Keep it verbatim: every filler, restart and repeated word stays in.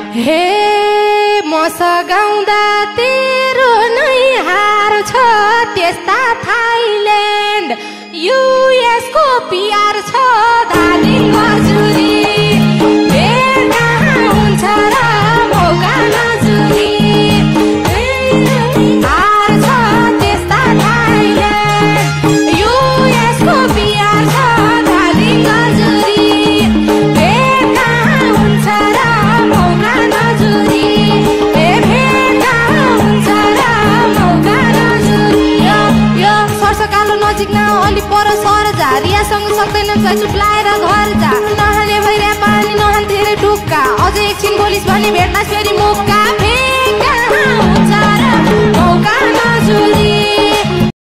हे मसगाउँदा तेरो नै हार छ त्यस्ता थाइल्यान्ड युएसको पिआर छ दार्जिलिङ मजुरी भेट कहाँ हुन्छ र मौका नजुरी हार छ त्यस्ता थाइल्यान्ड युएसको पिआर छ दार्जिलिङ मजुरी भेट कहाँ हुन्छ र मौका नजुरी ए भेट कहाँ हुन्छ र मौका नजुरी यो यो सरसकालो नजिक न अलि पर सर झारियासँग सक्दैन चुप लाएर घर जा नहाने भइरहे पानी नहान धेरै ढुक्का अझै एकछिन बोलिस् भने भेट्लास् फेरि मौका भेट कहाँ हुन्छ र मौका नजुरी